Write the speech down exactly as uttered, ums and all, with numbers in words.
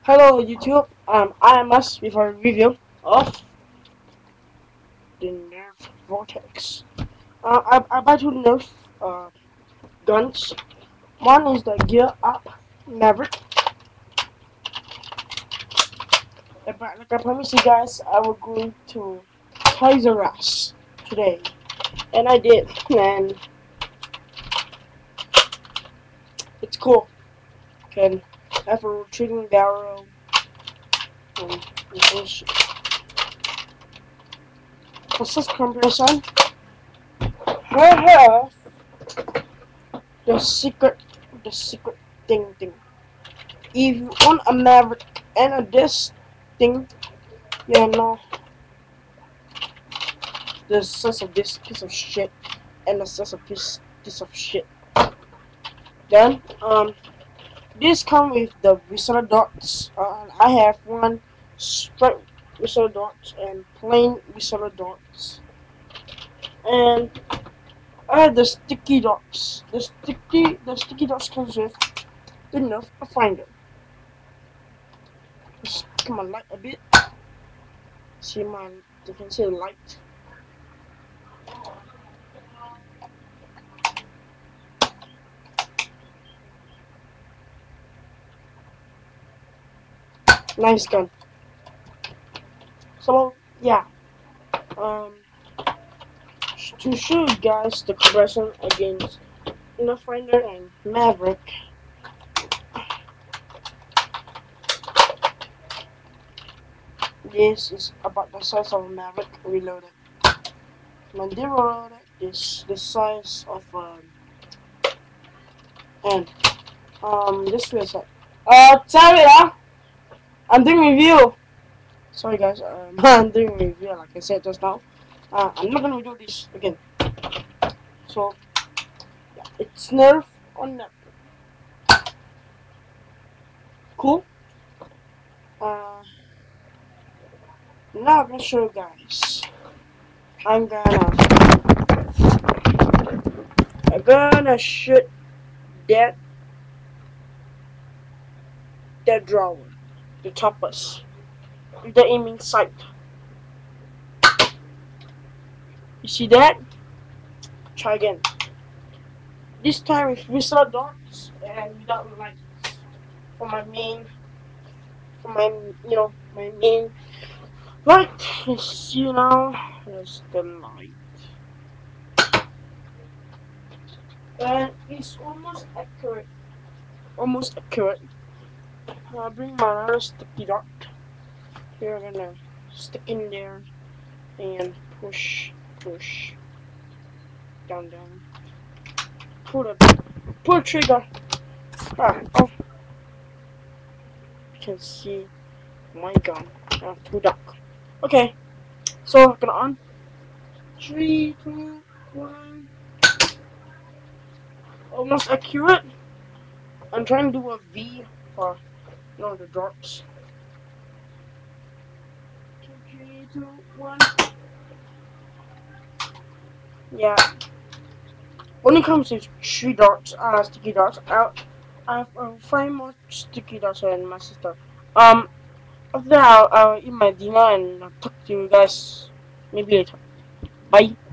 Hello YouTube, um, I am us with a review of the Nerf Vortex. Uh, I, I buy two Nerf uh, guns. One is the Gear Up Maverick. And But like I promised you guys, I will go to Toys R Us today. And I did, and it's cool. Can have a retreating barrel. Um, What's this comparison? I have the secret, the secret thing thing. If you own a Maverick and a this thing, you know the size of this piece of shit and the size of this piece of shit. Then um, this come with the whistle dots. Uh, I have one striped whistle dots and plain whistle dots, and I have the sticky dots. The sticky the sticky dots comes with good enough a finder. Just come on light a bit. See my you can see the light. Nice gun. So yeah, um, to show you guys the comparison against Enough Finder and Maverick, this is about the size of a Maverick reloaded. Mandela reloaded is the size of um, and um this was like uh sorry uh, I'm doing review. Sorry guys, um, I'm doing review like I said just now. Uh, I'm not gonna do this again. So yeah, it's Nerf on Nerf. Cool. Uh, now I'm gonna show you guys. I'm gonna I'm gonna shoot that that drawer, the toppers, with the aiming sight. You see that? Try again. This time with whistle dots and without lights. For my main, for my you know my main light. Yes, you know, there's the light, and it's almost accurate. Almost accurate. I'll bring my other sticky dot. Here I'm gonna stick in there and push, push, down, down. Pull the, pull the trigger. Ah, oh. You can see my gun. Ah, too dark. Okay, so I'm gonna on. Three, two, one. Almost accurate. I'm trying to do a V for you know the drops. Three, two, one. Yeah. When it comes to three dots, uh, sticky dots, I I have uh, five more sticky dots and my sister. Um, after that, I'll, I'll eat my dinner and I'll talk to you guys maybe later. Bye.